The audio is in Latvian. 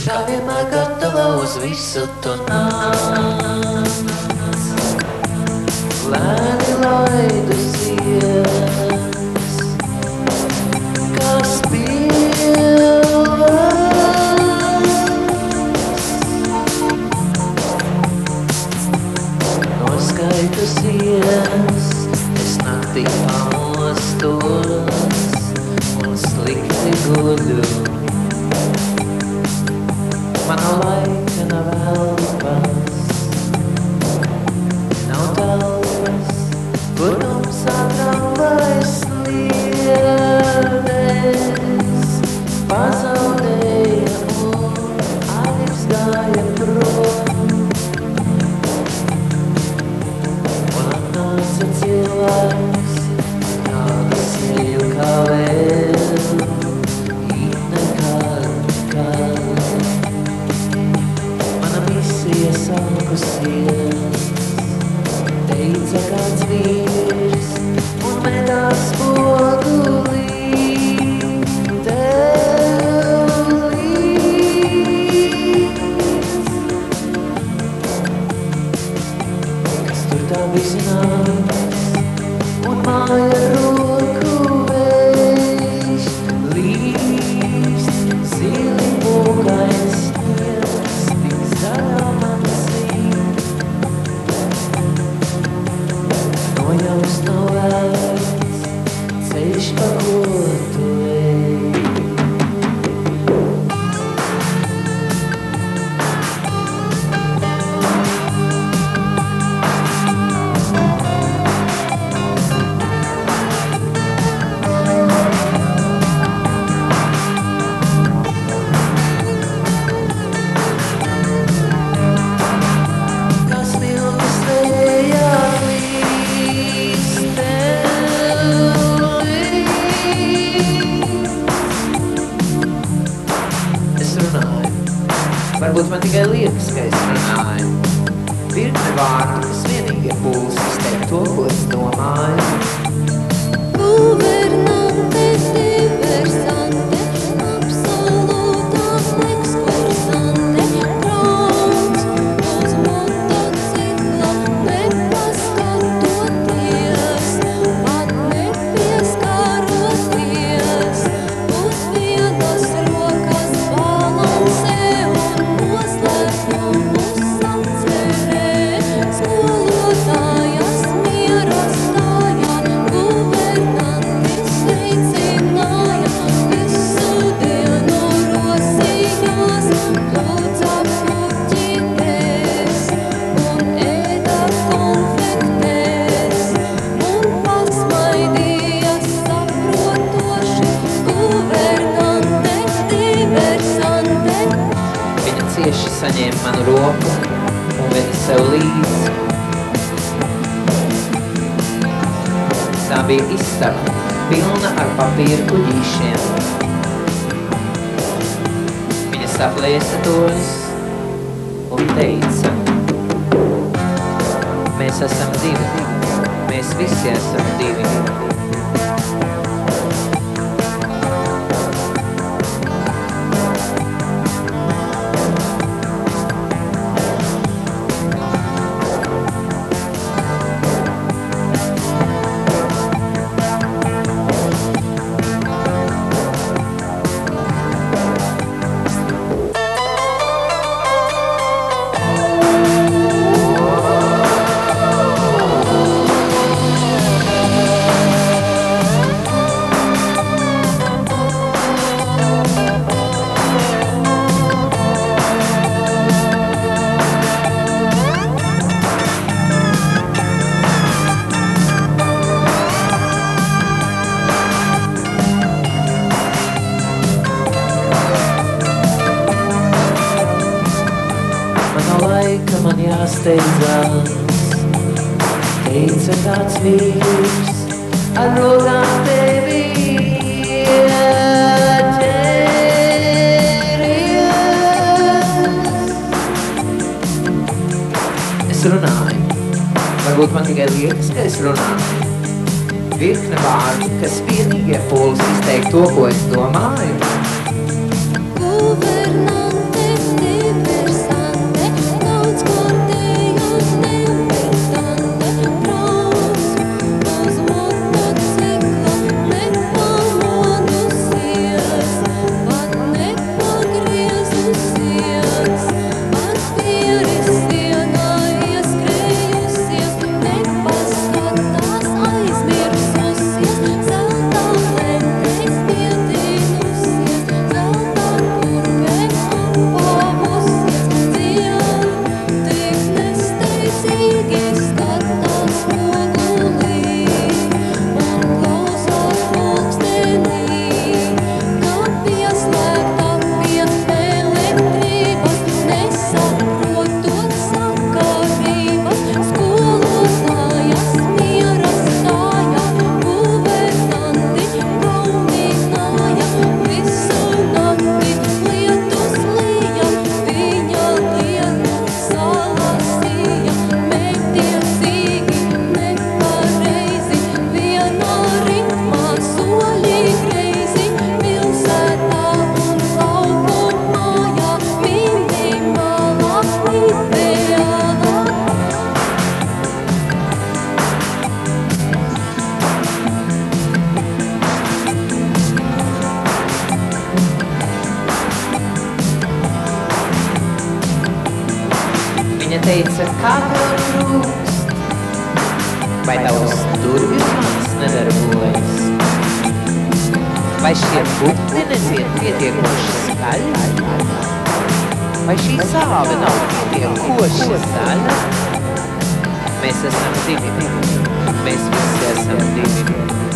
Kā vienmēr gatava uz visu tu nāc. Lēni laidusies, kā spilvens, noskaitusies, es naktī pamostos un slikti guļu. Mana laika nav elpas, nav telpas, kur tumsā tramvajs sliedes pazaudēja un aizgāja prom. Un atnāca cilvēks, kādu seju kā vēl, sākusies, teica kāds vīrs un medās spogulī tev līdz. Kas tur tā vizinās un māja roku vējš līst, zili mūkais sniegs, tik zaļā man Nojaust nav vērts, ceļš pa ko tu ej. Kas miltis vējā Varbūt man tikai liekas, ka es runāju. Virkne vārdu, kas vienīgie pūles izteikt to, ko es domāju. Guvernante, diversante, absolūtā ekskursante, brauc uz motocikla, nepaskatoties, pat nepieskaroties, uz vienas rokas balansē. Skolotājas miera stājā, guvernanti sveicināja, visu dienu rosījās, lūdza puķītēs un ēda konfektēs un pasmaidīja saprotoši, guvernante, diversante. Viņa cieši saņēma manu roku un veda sev līdzi. Tā bija istaba, pilna ar papīra kuģīšiem. Viņa saplēsa tos un teica: mēs esam divi, mēs visi esam divi. Man jāsteidzās, teica kāds vīrs, ar rokām tevi ķēries. Es runāju, varbūt man tikai liekas, ka es runāju. Virkne vārdu, kas vienīgie pūles izteikt to, ko es domāju. Guvernante, teica, kā tev trūkst? Vai tavs durvīmās nedarbojas? Vai šie bukti nezien pietiekoši skaļi? Vai šī sāve nav pietiekoši zaļa? Mēs esam divi, mēs visi esam divi.